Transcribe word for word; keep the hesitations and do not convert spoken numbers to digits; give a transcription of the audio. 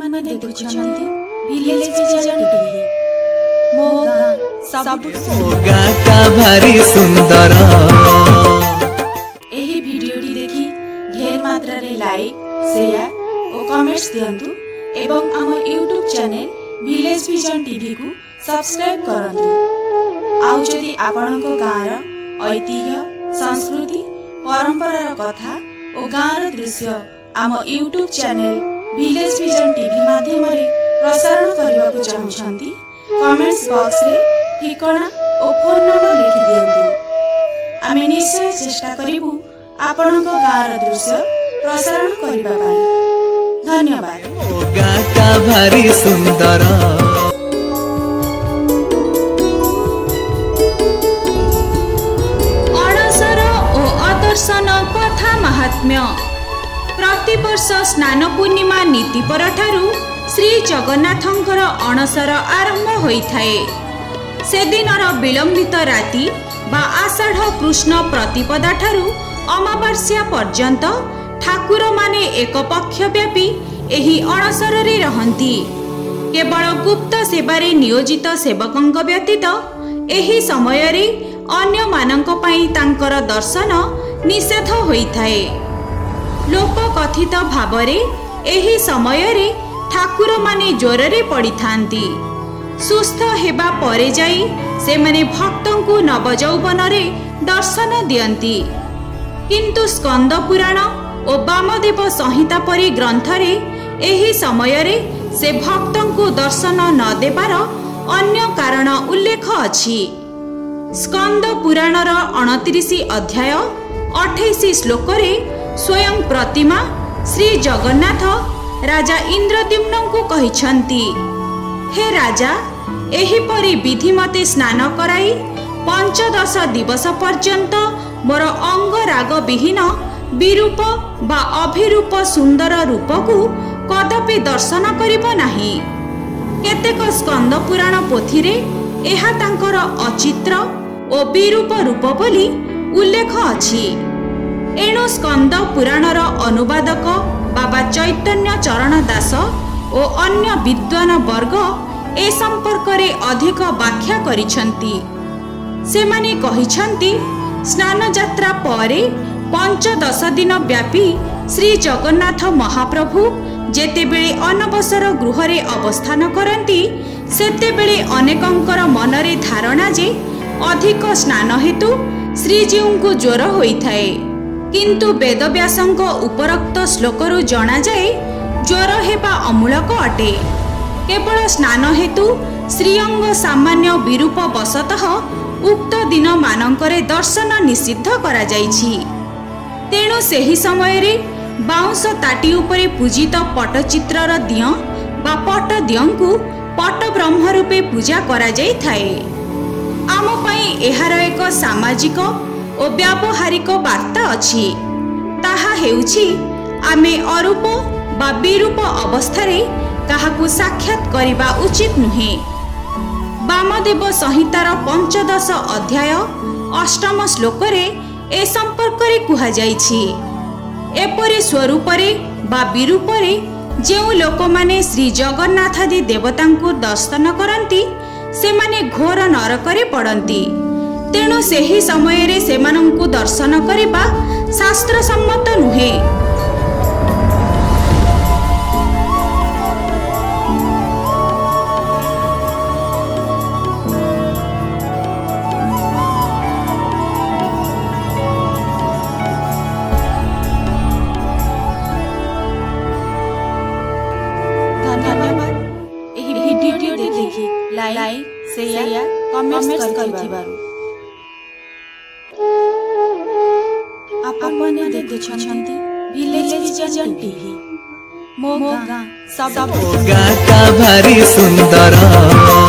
आपन माने देखुछन्ती village vision TV मो गां सब गां का भारी सुंदर एही वीडियोटी देखि ढेर मात्रा रे लाइक शेयर और कमेंट्स दियंतु एवं आम YouTube channel village vision TV को सब्सक्राइब करंतु। आउ जदि आपनको गाँर ऐतिह्य संस्कृति परंपरार कथा और गाँर दृश्य आम YouTube channel village vision TV माध्यम प्रसारण करने को चाहते कमेंट्स बॉक्स रे ठिकाना और फोन नंबर लिखि दियंतु। आमे निश्चय चेष्टा करिबु आपनको गाँर दृश्य प्रसारण करबा पाई। धन्यवाद। गां का भारी सुंदर अणसर और अदर्शन कथा महात्म्य प्रति वर्ष स्नान पूर्णिमा नीति पर ठारू श्री जगन्नाथंकर अणसर आरंभ होइथाए। से दिनर विलंबित राति बा आषाढ़ कृष्ण प्रतिपदा ठारू अमावास्या पर्यंत ठाकुर माने एक पक्ष व्यापी एही अणसर रे रहंती। केवल गुप्त सेवारे नियोजित सेवकंक व्यतीत एही समय रे अन्य मानंक पई तांकर दर्शन निषेध होइथाए। लोक कथित भावरे एही समय रे ठाकुर माने ज्वर रे पड़ी थांती। सुस्थ हेबा परे जाई से माने भक्तंकु नवजौवन रे दर्शन दियंती। किंतु स्कंद पुराण और वामदेव संहिता परी ग्रंथ रे एही समय रे से भक्तंकु दर्शन न देबार अन्य कारण उल्लेख अछि। स्कंद पुराणर अणतीस अध्याय अठाईस श्लोक रे स्वयं प्रतिमा श्री जगन्नाथ राजा इंद्रद्युम्न को कहिछंती, हे राजा एही परी विधि मते स्नान कराई पंचदश दिवस पर्यंत मोर अंग राग विहीन विरूप बा अभिरूप सुंदर रूप को कदापि दर्शन करिबो नाही। केतेक स्कंद पुराण पोथी रे एहा तांकर अचित्र और विरूप रूप बोली उल्लेख अछि। एणु स्कंद पुराणर अनुवादक बाबा चैतन्य चरण दास और अन्य विद्वान वर्ग ए संपर्क रे अधिक व्याख्या करिछंती। सेमाने कहिछंती स्नान यात्रा परे पंचदश दिन व्यापी श्री जगन्नाथ महाप्रभु जेतेबेले अनवसर गृह रे अवस्थान करंती सेतेबेले अनेकंकर मनरे धारणा जे अधिक स्नान हेतु श्रीजीउଙ୍କୁ ज्वर होइथाए। किंतु वेदव्यासंक उपरोक्त श्लोकरु जना जाए ज्वर हेबा अमूलक अटे। केवल स्नान हेतु श्रीअंग सामान्य विरूप बसतः उक्त दिन मानकरे दर्शन निषिद्ध करा जाइछि। तेणु सेही समय रे बाउंस ताटी उपरे पूजित पटचित्रर दिय बा पट दियंकु पट ब्रह्म रूपे पूजा करा जाई थाए। आम पई एहार एक सामाजिक और व्यावहारिक वार्ता अछि। ताहा हेउछि आमे अरूप बा विरूप अवस्था रे काहाकु साक्षात करिबा उचित नुहे। वामदेव संहितार पंचदश अध्याय अष्टम श्लोक रे ए संपर्क रे कुहा जाइछि। एपरि स्वरूप रे बा विरूप रे जेउ लोक माने श्री जगन्नाथादि देवतांकु दर्शन करंती सेमाने घोर नरकरे पड़ंती। तेणु सेही समय रे सेमानंकु दर्शन करिबा शास्त्र सम्मत नुहे। धन्यवाद। एही वीडियो देखि लाइक शेयर कमेंट्स करथिबारु आपन माने देखुछन्ती विलेज विजन टीवी मो गां सब गां का भारी सुंदर।